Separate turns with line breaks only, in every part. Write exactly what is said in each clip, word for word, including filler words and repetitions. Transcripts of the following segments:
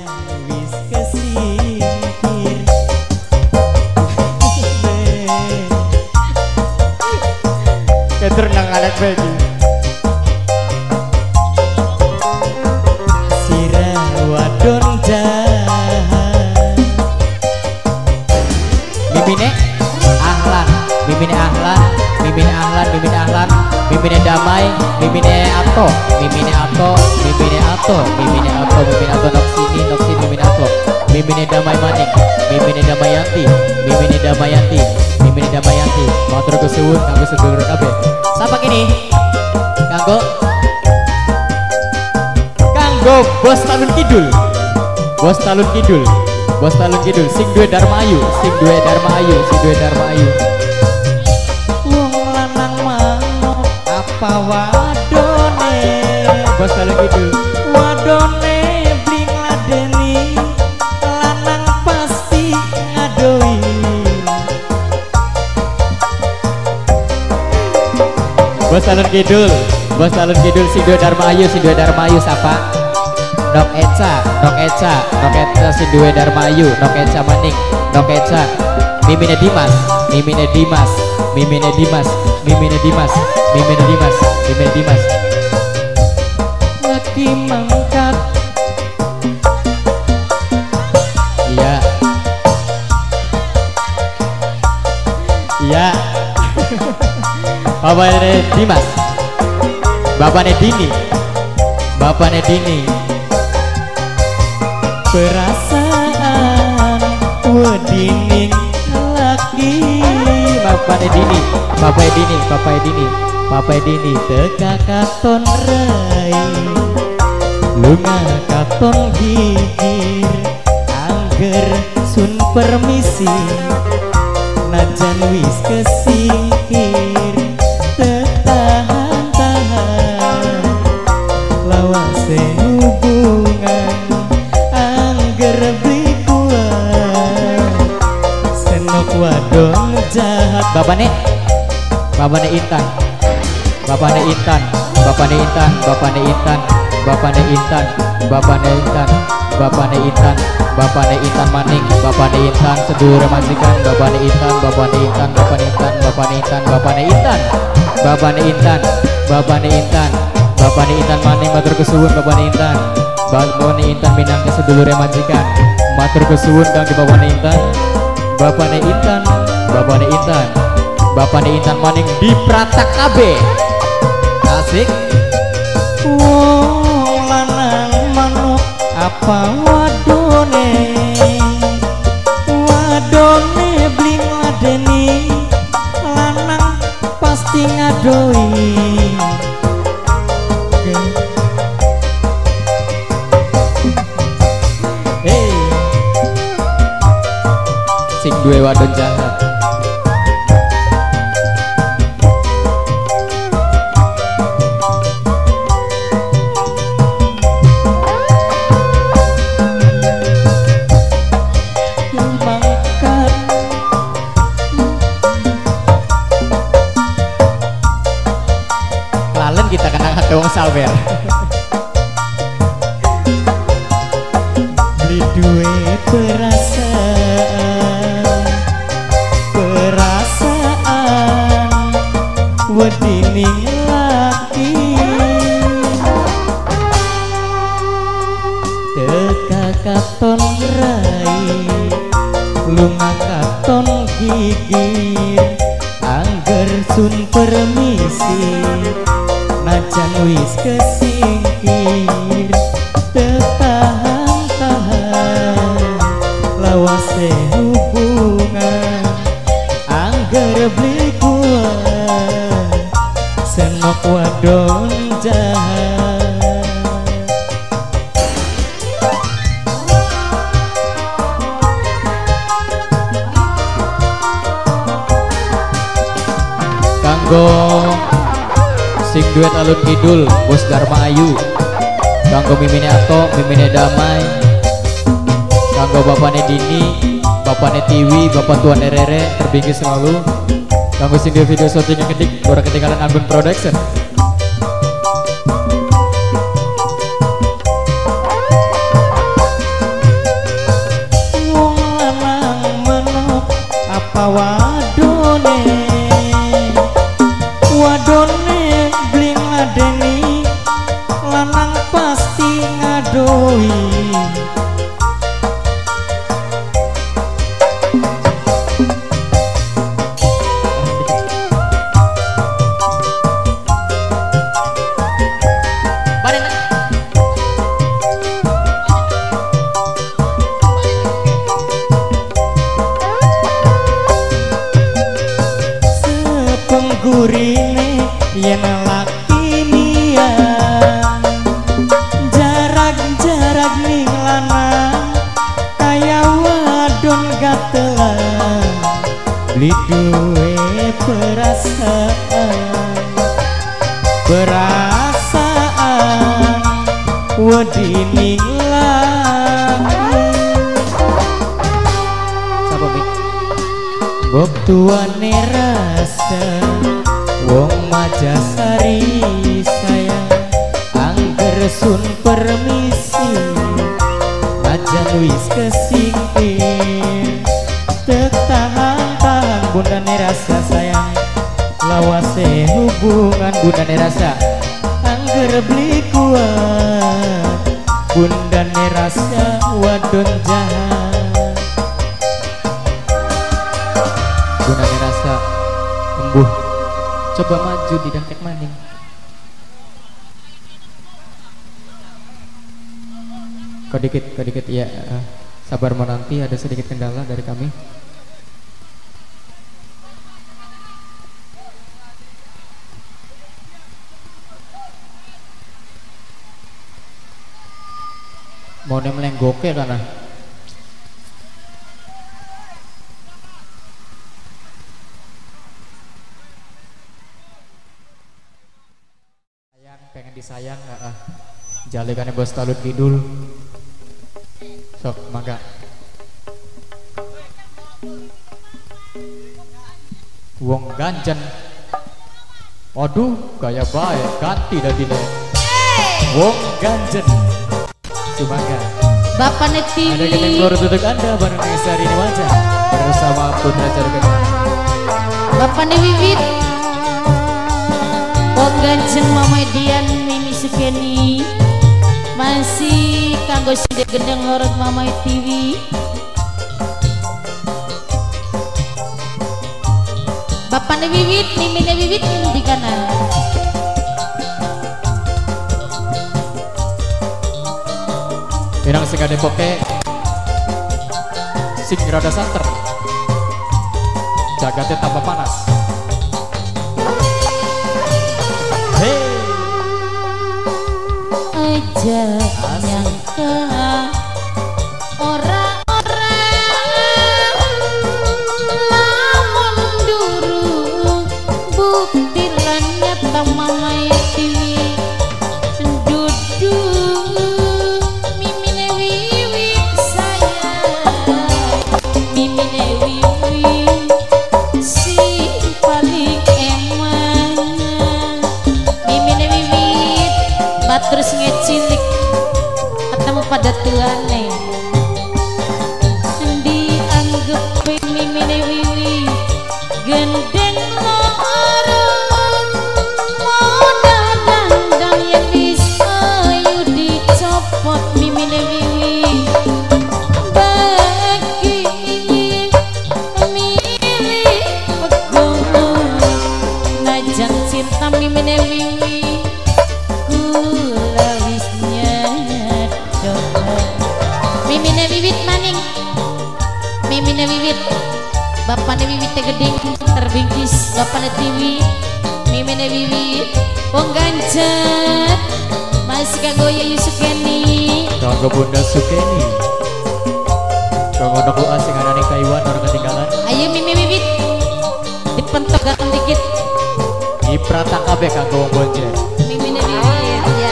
wis kesingkir. Ketur nang alat bagi sirah wadon jahat. Mimine ahlan, mimine ahlan, mimine ahlan, mimine ahlan, mimine damai, mimine ato, mimine ato, mimine ato, mimine ato, mimine ato nok sini, nok sini, mimine ato, mimine damai maning, mimine damayanti, mimine damayanti, mimine damayanti. Matur kesuwun kanggo sedulur kabeh. Sapa kini? Kanggo Kanggo Bos Talun Kidul. Bos Talun Kidul. Bos Talun Kidul sing duwe Dharma Ayu, sing duwe Dharma Ayu, sing duwe Dharma Ayu. Wong lanang manuk apa wadone? Bos Talun Kidul. Wadone bling ladeni, lanang pasti ngadoi. Bos Talun Kidul, Bos Talun Kidul sing duwe Dharma Ayu, sing duwe Dharma Ayu sapa? Nok Eca, Nok Eca, Nok Eca sing duwe Dharma Ayu, Nok Eca maning, Nok Eca. Mimine Dimas, Mimine Dimas, Mimine Dimas, Mimine Dimas, Mimine Dimas, Mimine Dimas. Lagi mangkat. Iya. Iya. Bapaknya Dimas, bapaknya Dini, bapaknya Dini. Perasaan wedining laki. Bapaknya Dini, bapaknya Dini, bapaknya Dini, bapaknya Dini. Teka katon rai, lunga katon gigir. Angger sun permisi, najan wis kesingkir. Tetahan-tahan lawase hubungan angger blikuan. Senok wadon jahat. Bapakne Bapakne Intan, Bapakne Intan, Bapakne Intan, Bapakne Intan, Bapakne Intan, Bapakne Intan, Bapakne Intan, Bapakne Intan maning, Bapakne Intan sedulur majikan, Bapakne Intan, Bapakne Intan, Bapakne Intan, Bapakne Intan, Bapakne Intan, Bapakne Intan, Bapakne Intan, Bapakne Intan maning matur kesuwun Bapakne Intan, Bapakne Intan minangka sedulur majikan, matur kesuwun kangge Bapakne Intan, Bapakne Intan, Bapakne Intan, Bapakne Intan maning dipratak kabeh. Asik. Wong lanang manuk apa wadone? Wadone bling ladeni, lanang pasti ngadoi. Hey, sing duwe wadon jahat. Kita kenang hati wong sawer. Beli duwe perasaan, perasaan wedining laki. Teka katon rai, lunga katon gigir. Angger sun permisi, najan wis kesingkir. Tetahan-tahan lawase hubungan angger blikuan. Senok wadon jahat. Kanggo sing duet Alun Kidul Bos Dharma Ayu, kanggo mimine Ato, mimine Damai, kanggo bapakne Dini, bapakne Tiwi, bapak Tuan Rere terbingkis selalu, kanggo sing duet video syuting yang kedik ora ketinggalan Anggun Production. Gurine yen laki nia jarak-jarak ning lanang kaya wadon gatelan beli duwe perasaan perasaan wedi ning lanang sapa mi bok tuane rasa wong Majasari sayang angger sun permisi ajan wis kesingkir tek tahan-tahan bundane rasa sayang lawase hubungan bundane rasa angger beli kuat bundane rasa wadon jahat bundane rasa embuh coba maju di dangkek maning. Kau dikit, kau dikit ya. Uh, sabar menanti, ada sedikit kendala dari kami. Mau melenggoke karena. Pengen disayang uh, uh. jalikannya bos talut kidul sok mangga wong ganjen waduh gaya baik ganti dah dile wong ganjen sumangga
Bapak Neti
ada keteng keluar duduk anda bareng Nesari ini wajah bersama Putra Jargon
Bapak Wiwit wong ganjen Mama Dian Mimi Sukeni masih kanggo sida gendeng lorot Mama T V Bapak Wiwit Mimi Wiwit di kanan
Pirang sing adepoke sing rada santer jagatnya tambah panas. Hey
aja nyangka orang-orang lamun durung bukti lanyat Mama T V duduk mimine wiwit sayang mimine wiwit si paling emang mimine wiwit terus ngecilik ketemu pada tuane dianggap mimine wiwit gendeng lorong modal dandang yang bisa yu dicopot mimine wiwit bagi milih pegunung najan cinta mimine wiwit Mimine wiwit maning Mimine wiwit Bapaknya wiwit geding terbingkis Bapaknya T V Mimine wiwit wong ganjen masih kanggo Yayu Sukeni
kanggo Bunda Sukeni kanggo noku asing anane Taiwan orang ketinggalan
ayo Mimi wiwit dipentok gaten dikit
iprata kabeh kanggo wong bonjer
Mimine wiwit ya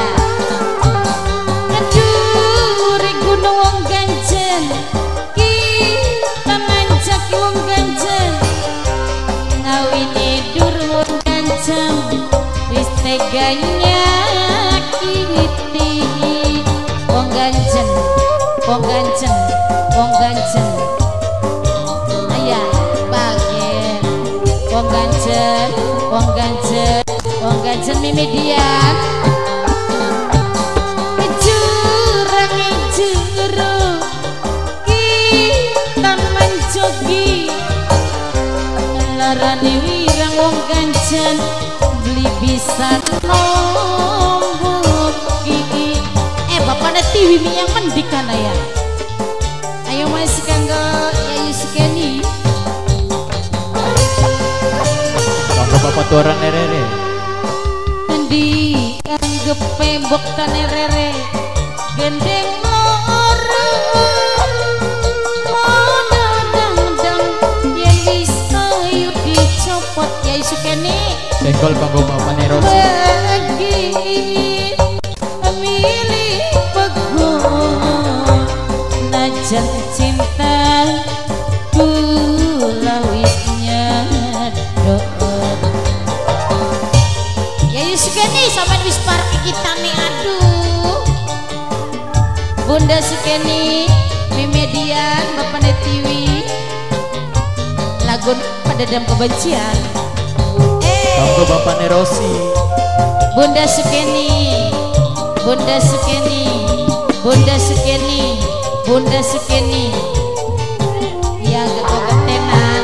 aduh gunung wong ganjen kita manjak wong ganjen ngawini dur wong ganjen wis teganya kiti wong ganjen wong ganjen wong ganjen ayah bagian wong ganjen wong ganjen wong ganjen Mimi Dian jurang jurang bisa nombok gigi. Eh bapaknya tiwi mi yang mendikan ya. Ayo mas kanggo Yayu Sukeni.
Kanggo bapak tuaran rere.
Di anggap pembok tane rere. Gendeng loro. Mana dang-dang yang bisa yuk dicopot Yayu Sukeni.
Senggol kanggo bapak Nerosi.
Bagi milih pegung najan cinta kulawitnya doa. Yayu Sukeni sampean wis parek kita nih aduh. Bunda Sukeni Mimedian Bapak Netiwi lagun pada dalam kebencian.
Kanggo bapak Nerosi.
Bunda Sukeni, Bunda Sukeni, Bunda Sukeni, Bunda Sukeni, ya gak ketenan.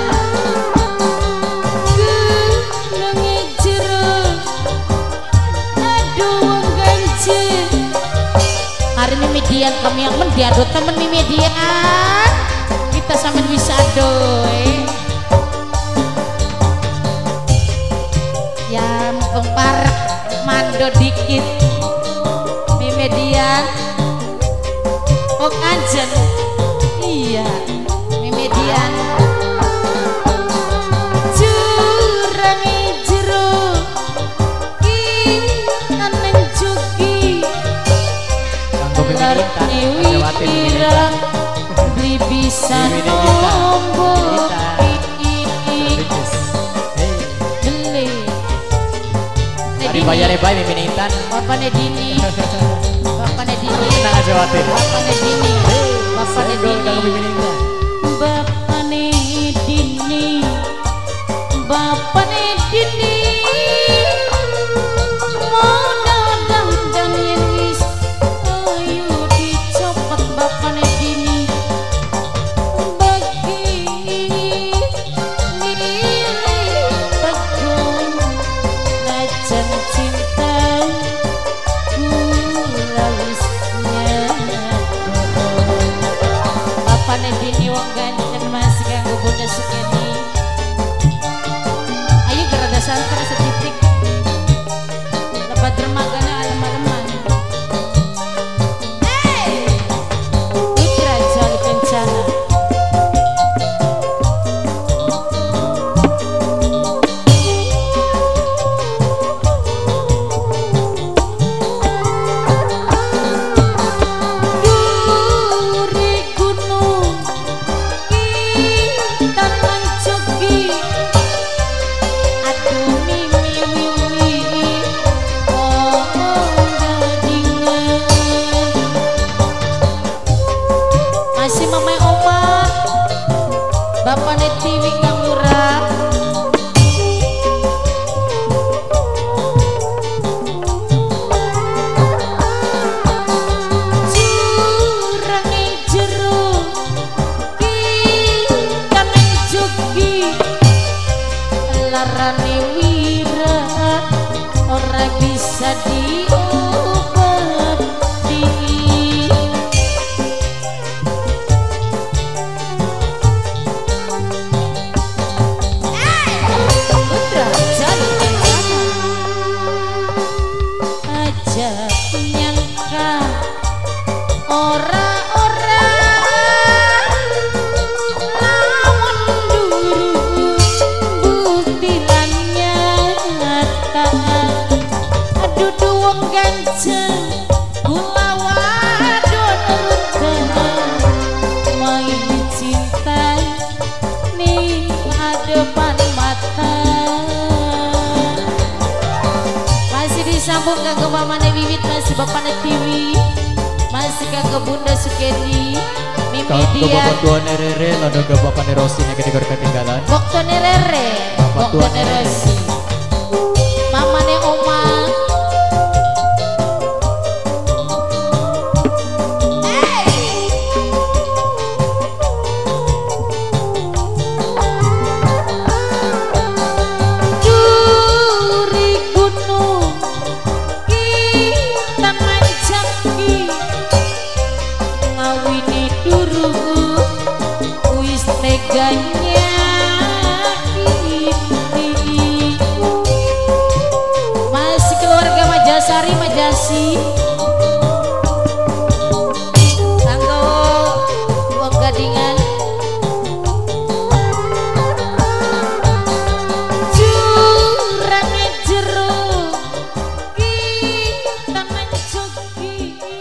Genangi jero, aduh wong ganjil. Hari ini median kami yang mendiado temen nih median. Kita sambil bisa doy. Yang pemparek mando dikit di median oh kanjen iya di median jurangi jero kita neng jugi
Kanggo
lar niwira beli bisa nombok
bayar bayar Mimin Intan.
Bapak Nedini, Bapak Nedini,
tenang aja Watin.
Bapak Nedini, Bapak Nedini, Bapak Nedini, Bapak Nedini, mana dang-dang yang wis ayo dicopot Bapak Nedini. Bagi milih pegung najan cinta kulawisnya Bapak Nedini wong ganteng masih kanggo Bunda Sukeni. Ayo gerada santai setitik lebat dermagana alam-alaman. Hey Putra Jali Kencana. Bapak Netiwi yang murah jurangi jero kita neng jogi larane wira ora bisa diobati. Ora-ora lawan duru butirannya nyata. Aduh wong ganjeng kula wadon rutan main cinta ning depan mata. Masih disambung kanggo mamane Wiwit masih Bapak Netiwi. Masih kanggo Bunda Sukeni
Kanggo
Mimedian
bapak tuane rere lado ke bapak Nerosi yang ketika ketinggalan.
Boktone rere
Bapak
Boktone
tuane
Rosi mamane oma. Duri gunung ini duru wis teganya ini. Masih keluarga Majasari Majasi tanggo wong gadingan jurangnya jeruk kita menjogi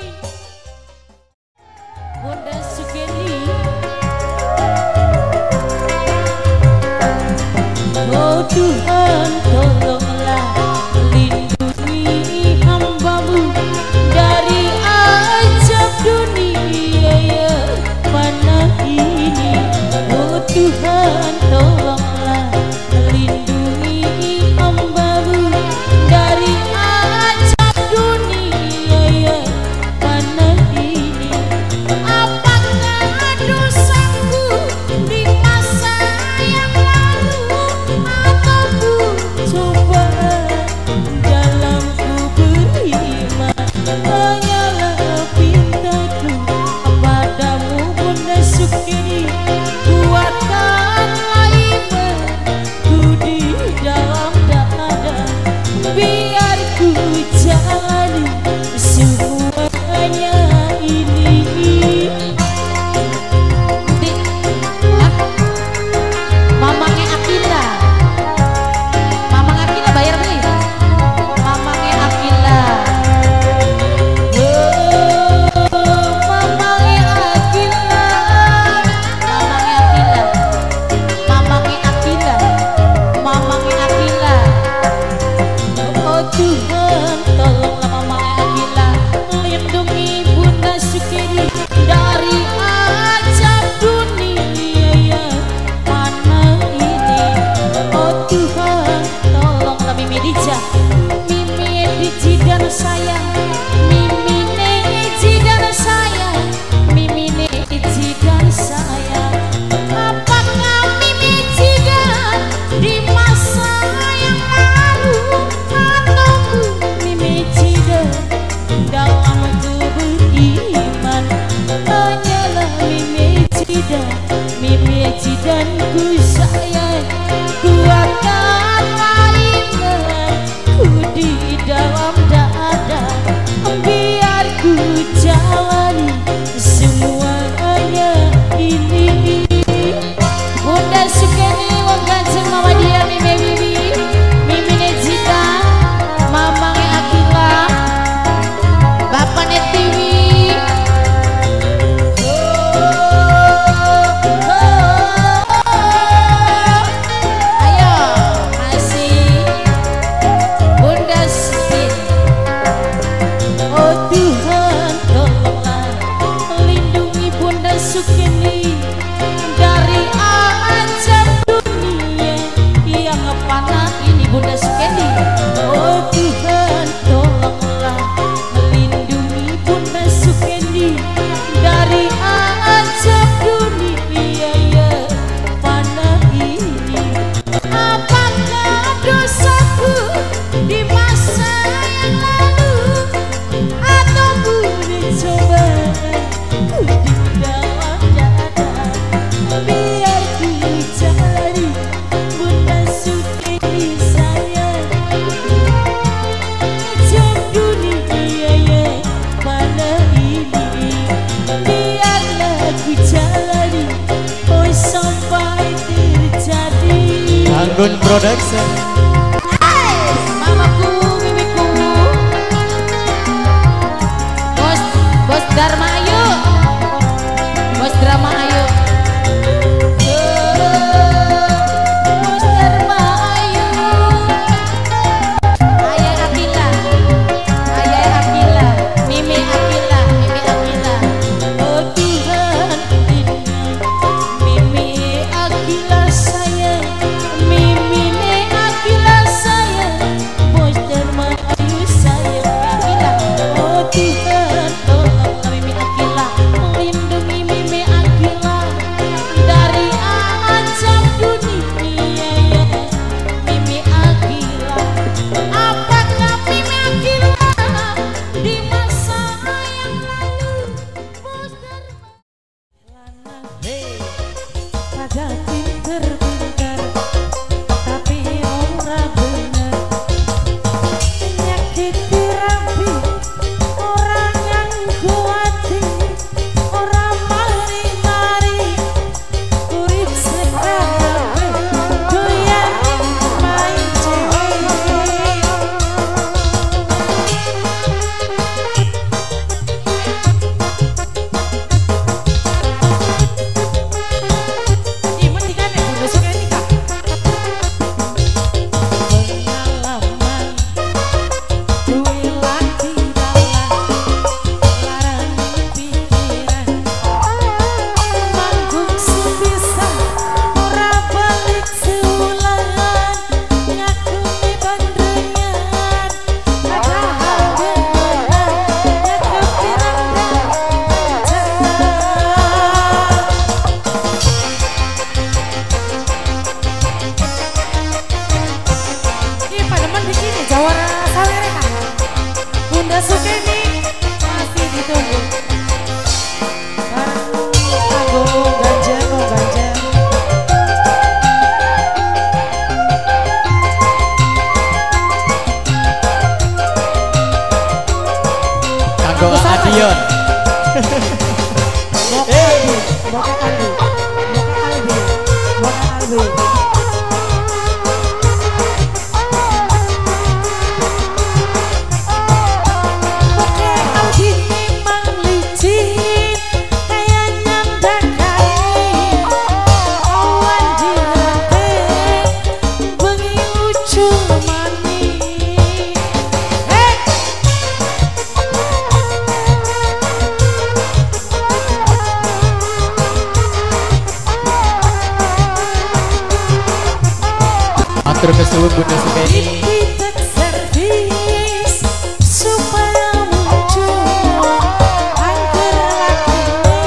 Bunda Sugeni. Oh Tuhan tolonglah lindungi hambamu dari azab dunia ya mana ini. Oh Tuhan tolonglah lindungi hambamu dari azab dunia ya mana ini. Apakah dosaku di masa yang lalu ataupun cobaan dalam ku beriman? Hanyalah pintaku padamu Bunda Sugeni, kuatkanlah imanku di dalam dada, biar ku jalani semuanya ini. Di, ah, mamangnya Akila, mamang Akila bayar beli, mamangnya Akila, oh mamangnya Akila, mamangnya Akila, mamangnya Akila, mamangnya Akila. Oh Tuhan tolonglah mamangnya Akila, lindungi Bunda Sugeni dari azab dunia ya mana ini. Oh Tuhan tolonglah Mimi Dija, Mimi Diji dan sayang, Mimi Neji dan sayang, Mimi Neji dan sayang. Apakah Mimi Jidan di masa yang lalu ataupun Mimi Jidan dalam ku beriman? Hanyalah Mimi Jidan, Mimi Jidan ku sayang, kuatkanlah imanku di dalam dada, biar ku jalani semuanya ini. Bunda Sugeni wong ganteng mama dia Mimi Bibi, Mimi Nejita, mamangnya Akila, bapaknya Tiwi. Ayo masih Bunda Sugeni. Oh Tuhan tolonglah lindungi Bunda Sugeni dari azab dunia yang panah ini Bunda Sugeni. Oh Tuhan tolonglah lindungi Bunda Sugeni dari azab dunia ya panah ini. Apakah dosaku di masa yang lalu ataupun cobaan ku di dalam dada, biar ku jalani Bunda Sugeni sayang azab dunia ya mana ini. Biarlah ku jalani oh sampai terjadi.
Anggun Production.
Mamaku, mimiku, bos, bos Dharma ayo, bos drama ayo, bos Dharma ayo, ayah Akila, ayah Akila, Mimi Akila, Mimi Akila. Oh Tuhan Mimi Akila sayang, Mimi Akila Boka kalbi, boka kalbi, boka kalbi. Boka kalbi memang licin, kayak nyamdak kain. Awan di lantai, bengi ucul manis. Hey!
Atur kesuwun Bunda Sukeni.
Tidak servis supaya muncul angker laki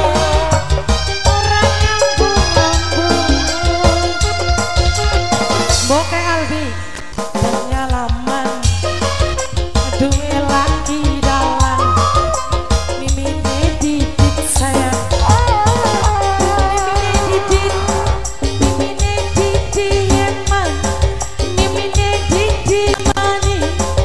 orang ngambung-ngambung. Boke Albi pengalaman duwe laki dalang mimine didit sayang mimine didit mimine didit emang mimine didit mani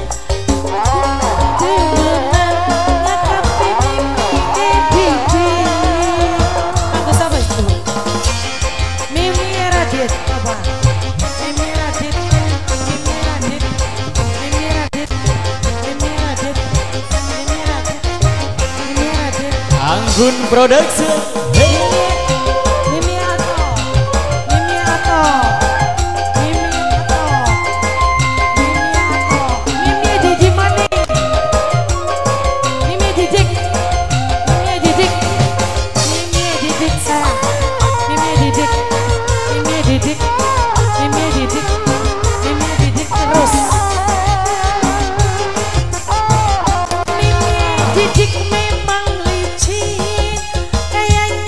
dulunan ngakapi mimine didit aku siapa itu Mimi Radit apa Mimi Radit Mimi Radit Mimi Radit Mimi Radit Mimi Radit Mimi Radit
Anggun Production. Hey.
Mimi Ato Mimi Ato Mimi Ato Mimi Ato Mimi Didi Maning Mimi Didik Mimi Didik Mimi Didik sayang Mimi Didik Mimi Didik Mimi Didik Mimi Didik terus Mimi Didik memang licin kayak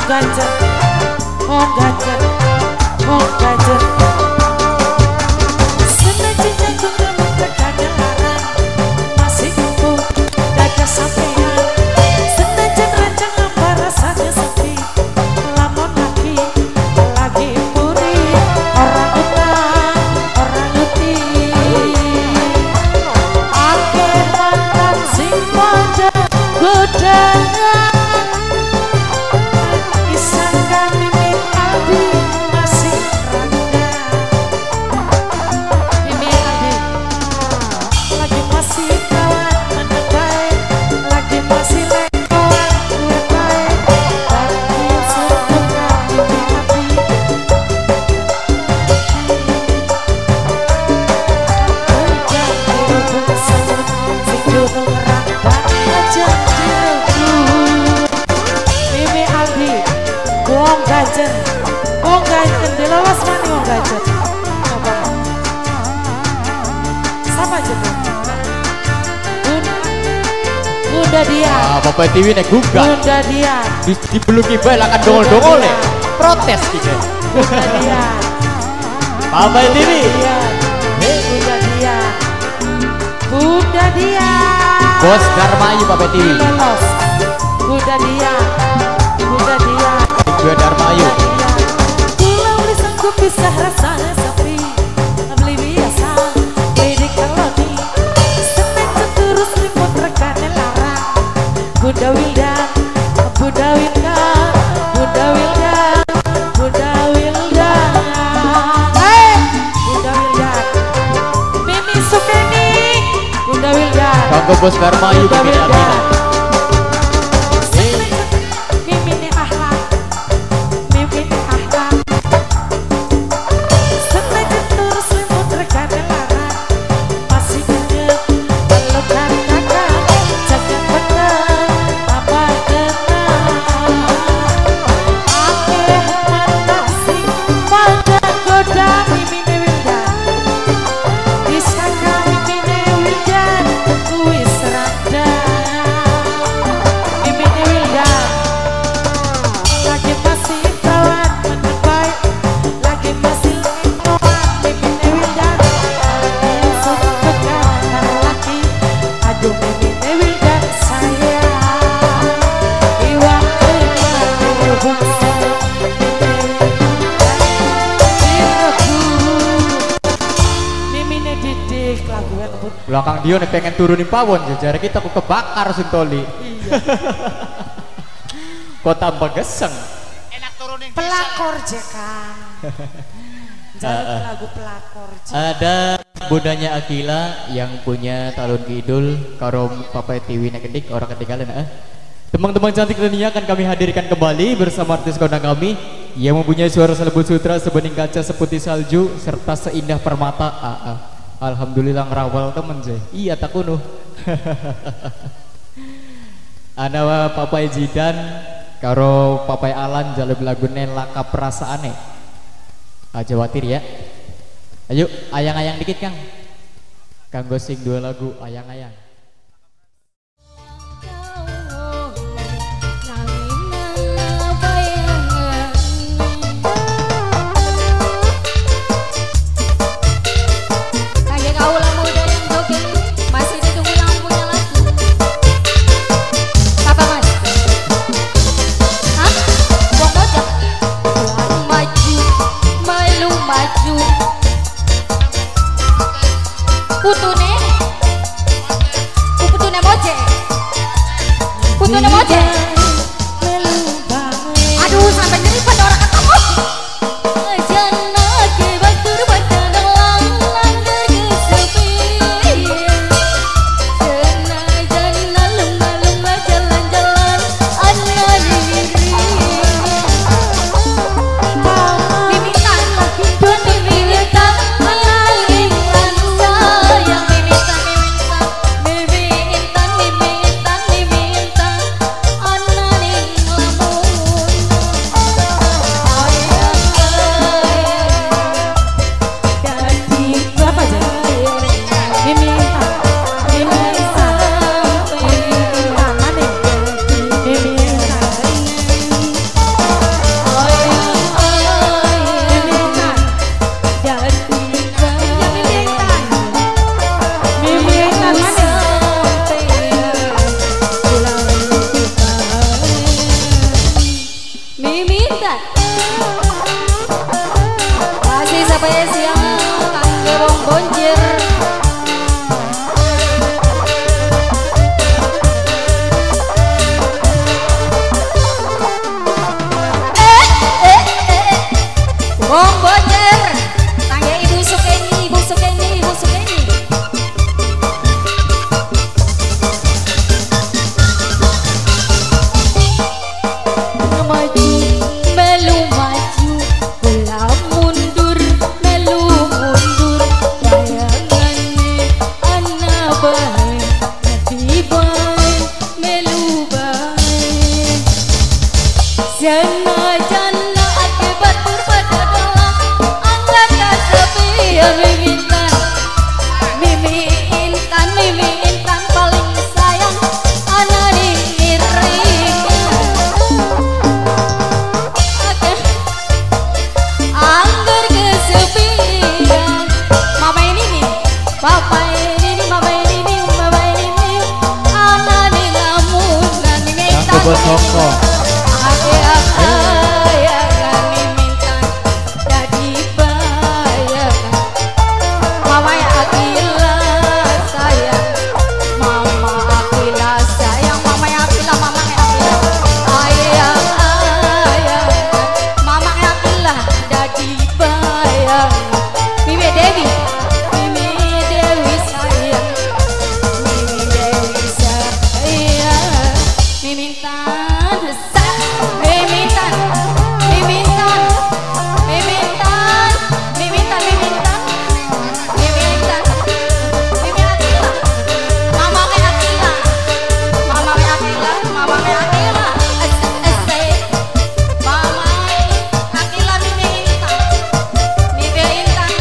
gajah, oh gajah, oh gajah. Senajan jagung rambut terkadang larang, masih kumpul dada sampean. Senajan rancang apa rasanya sepi, lamun lagi lagi puri. Orang utang, orang uti, akeh mantan sing pada godangan. Wong gajen, dilawas mani wong gajen. Coba. Sama aja tuh. Bunda, Bunda dia.
Ah, Bapak T V nek gugat.
Bunda dia.
Di dibeluki bae lah kan dongol-dongol ya. Protes gitu.
Bunda dia.
Bapak T V.
Hei, Bunda dia. Bunda dia.
Bos Darmayu Bapak T V.
Bos. Bunda dia. Bunda dia.
Gue Darmayu.
Ku pisah rasanya sepi, beli biasa, beli kalori. Semenjak terus liput rekannya larang. Bunda Wildan, Bunda Wildan, Bunda Wildan, Bunda Wildan. Hey, Bunda Wildan, Mimi Sukeni, Bunda Wildan.
Kanggo Bos Darmayu bikin aminan. Belakang dia nih pengen turunin pawon jajar kita kok kebakar Suntoli. Iya. Kok tambah geseng.
Enak turunin
pelakor Jekang. Jalur lagu pelakor.
Ada bundanya Akila yang punya talun kidul karo Papa T V nek kedik orang ketinggalan eh. Teman-teman cantik dunia akan kami hadirkan kembali bersama artis kondang kami yang mempunyai suara selembut sutra sebening kaca seputih salju serta seindah permata. Ah, ah. Alhamdulillah ngerawal temen sih. Iya tak kuno. Ana Papai Jidan karo Papai Alan jalur lagune laka perasaane. Aja watir ya. Ayo ayang-ayang dikit Kang. Kanggo sing dua lagu ayang-ayang.
Putune, putune moje, putune moje. Aduh sampai nyeri pada orang ketemu. Jana ke batur batur lang lang tergesepi. Jana jana lumba lumba jalan jalan anak diri. Mimitan, dua mimitan. Yang bonjer. Eh eh eh wong bonjer. Tangga ibu Sukeni, ibu Sukeni, ibu Sukeni. Maju melu maju bola mundur melu mundur bayangane ana bae hati bae melu bae senajan ake batur pada dalam angkat kasepi ya mimintan mimi intan mimi intan paling sayang ana diiring angger kesepian mama ini nih papa ini nih mama ini nih mama ini nih anak di lamunan minta
Aku soko.
ayah ayah minta jadi bayangan mama ya Akila sayang mama Akila sayang mama ya Akila mama ya Akila ayah ayah mama ya Akila jadi bayangan Mimi Dewi Mimi Dewi sayang Mimi Dewi sayang Mimintan Mimintan Mimintan Mimintan Mimintan Mimintan Mimintan Mimi Akila mama ya Akila mama ya Akila mama ya Akila este mama Akila Mimi Intan Mimi Intan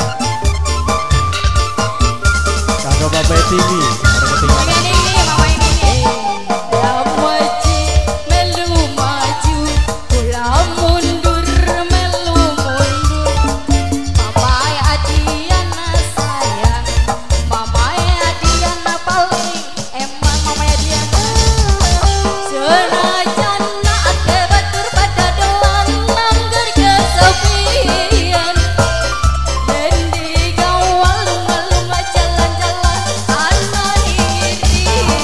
Kanggo Bapak T V. Ada ketinggalan.
Mimi ini mama ini nih maju melu maju bola mundur melu mundur mama ya Adiana sayang mama ya Adiana paling emang mama ya Adiana senajan ake batur pada doan angger kesepian dan di gawal lunga-lunga jalan-jalan ana diri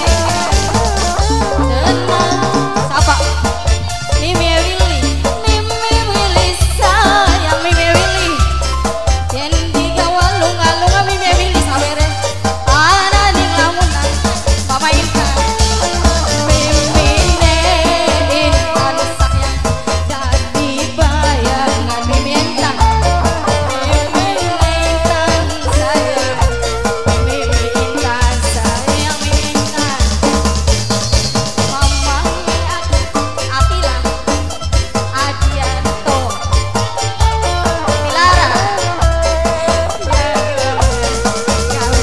tenang siapa Mimi Willy Mimi Willy sayang Mimi Willy dan di gawal lunga-lunga Mimi Willy sabere ana di lamunan mama Intan Mimi Intan sayang jadi bayangan Mimi Intan Mimi Intan sayang Mimi Intan sayang Mimi Intan mama Akila Adianto Tilara kau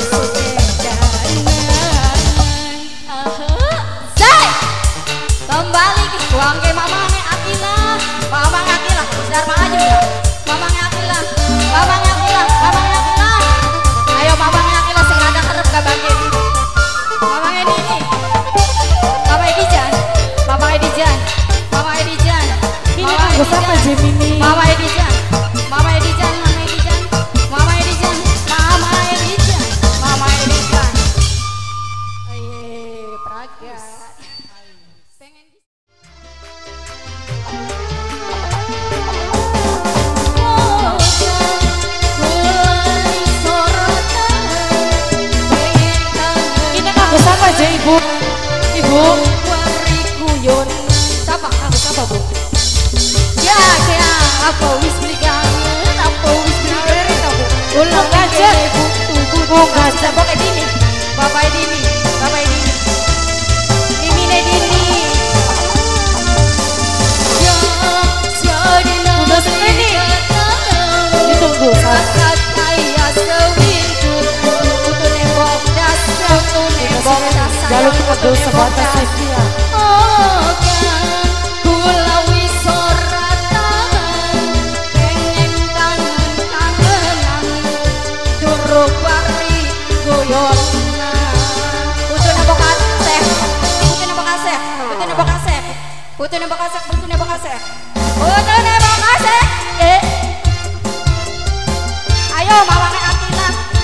sudah say kembali ke uang ke mama Akila mama Akila sedar maju ya mama Akila mama Akila mama Akila ayo mama Akila sing ada kerep kabangke mama ini mama Edijan mama Edijan mama Edijan
Ini
Mama
aku sama
Edijan.
Gemini.
Mama Edijan Mama Edijan Mama Edijan Mama Edijan Mama Edijan Mama Edijan Aye Praga pengen di-
Ini aku sama aja ibu. Ibu.
Warikuyon siapa? Aku siapa bu? Ya ya apa wis beli kangen apa wis beli beri tahu ulang aja ibu ibu bu kaca pakai dini bapak dini bapak dini ini dini ya jadi nama
ini. Ditunggu.
saat kaya sewindu kutu nembok das kutu nembok das
Jalur kedua sebatas setia.
oh kan kula wis ora tahan pengen kangen kangenan duruk bari goyona kutu nembok kaseh kutu nembok kaseh kutu nembok kaseh kutu nembok kaseh kutu nembok kaseh kutu nembok kaseh eh ayo mama Akila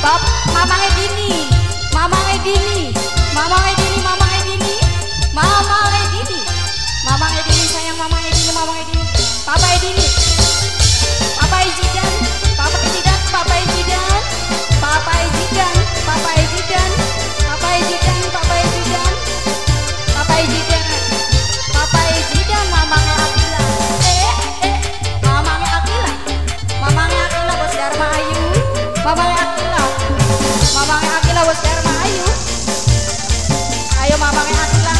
Bap, mamang Edini, mamang Edini, mamang Edini, mamang Edini, mamang Edini, mamang Edini sayang mamang Edini, mamang Edini, Papa Edini, Papa Ejidan, Papa Ejidan, Papa Ejidan, Papa Ejidan, Papa Ejidan, Papa Ejidan, Papa Ejidan, Papa Ejidan, Papa Ejidan, mamangnya Akila, eh eh, mamangnya Akila, mamangnya Akila bos Dharma Ayu, mamangnya Akila, mamangnya Akila bos Dharma Ayu, ayo mamangnya Akila.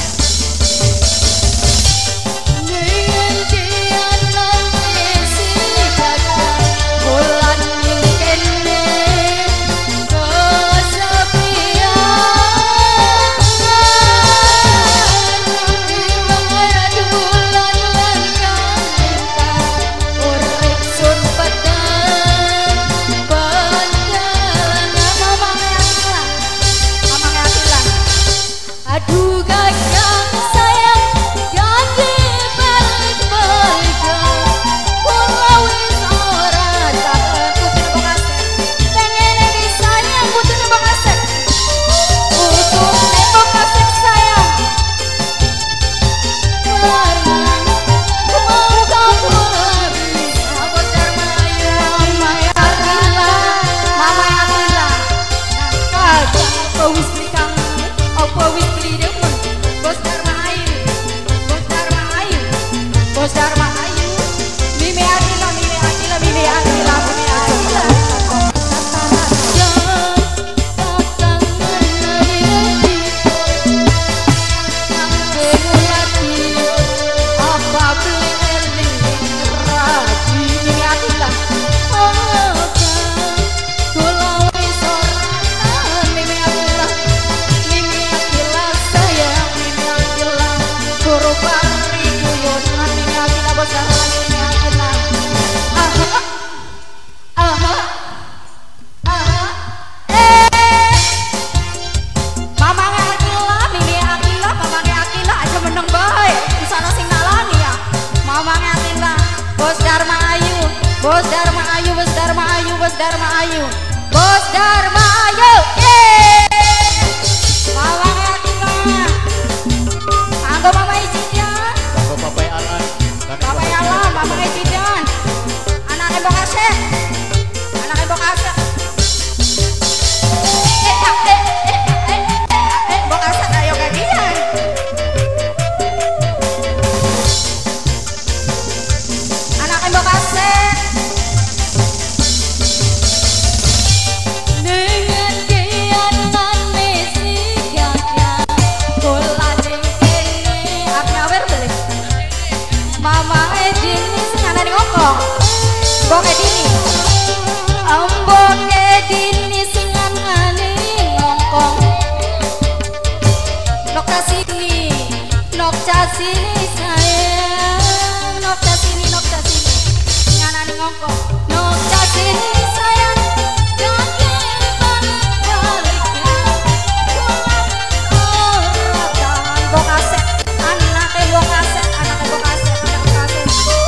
Bos Dharma Ayu, Bos Dharma Ayu, Bos Dharma Ayu, Bos Dharma Ayu, yeay! Mamangnya Akila, anggo Mama Ejidan,
Anggo Papai Alan,
Papai Alan, Mamangnya Ejidan, anaknya Mbok Asep, anaknya Mbok Asep. Eh, eh, eh, eh, eh, Mbok Asep, ayo kagian. Anaknya Mbok Asep. Mbok Edini, Mbok Edini senangane ngongkong. Nok sini, nok sini sayang, nok sini, nok sini, senangane ngongkong. Nok sini sayang, jangan balik-balik ya. Mbok Asep, anaknya Mbok Asep, anaknya Mbok Asep, anaknya Mbok Asep.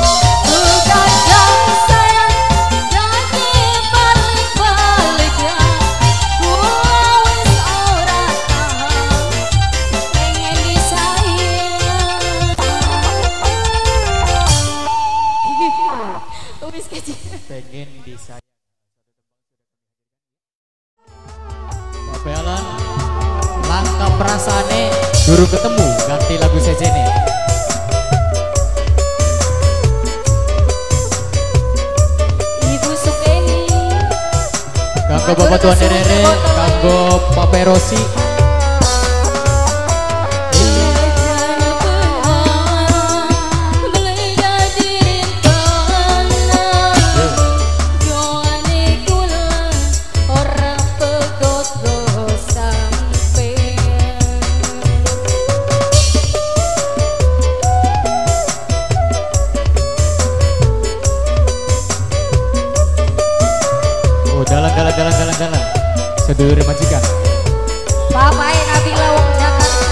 pengen disayang. Bapak Alan, langkah perasaane guru ketemu ganti lagu sejene.
Ibu Sukeni,
Kanggo Bapak Tuan Rere, kanggo Papai Rosi. Jalan-jalan sedulur majikan.
Bapak yang Nabila wong Jakarta.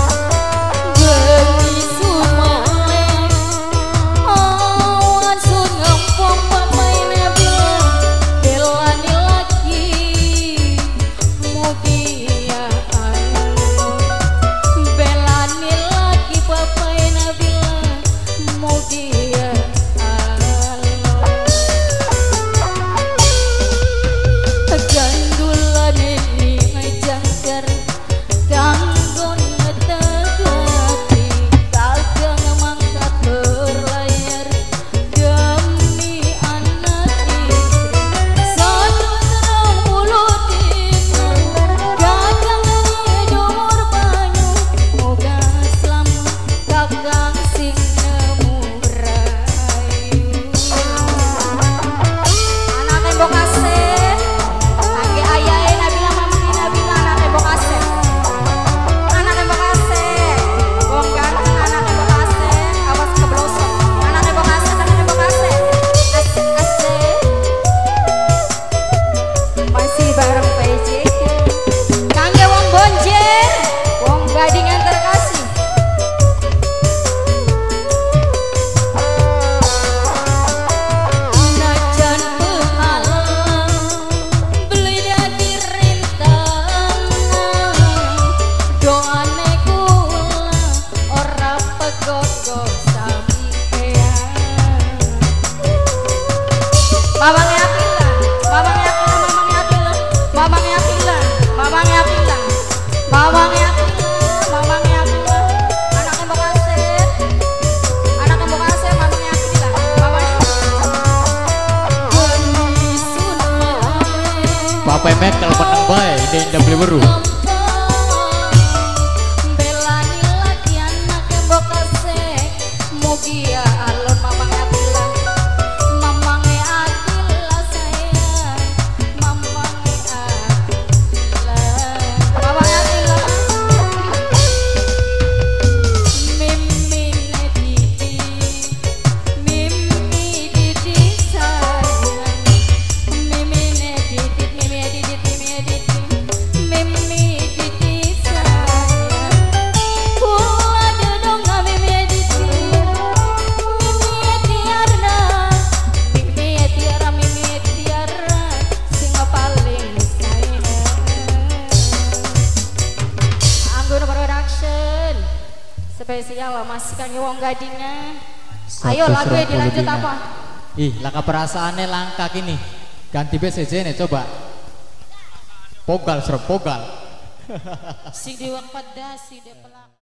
Geni sumole awan sun ngempong Bapak yang Nabila belani lagi mamangnya Akila, mamangnya Akila, mamangnya Akila, mamangnya Akila, mamangnya Akila, anaknya Mbak Asep, anaknya Mbak Asep, mamangnya Akila, mamangnya
Bapak Emek kalau menang bae, ini indah beli baru.
belani lagi anaknya Mbak Asep, mugia alon mamangnya Akila, mamangnya Akila sayang, mamangnya Akila, mamangnya Akila, mimi didi, mimi didi sayang, mimi didit, mimi didit, mimi didit, mimi didit sayang, kula dodong mimi didit, mimi tiara, mimi tiara, mimi tiara, sing paling sayang. Anggun Production spesial lah Mas kangge wong gadingan. Ayo lagu dilanjut apa?
Ih, laka perasaannya langka kini. Ganti B C J nih coba. Pogal serap pogal.
Sing diwak pedas, sing dipelak.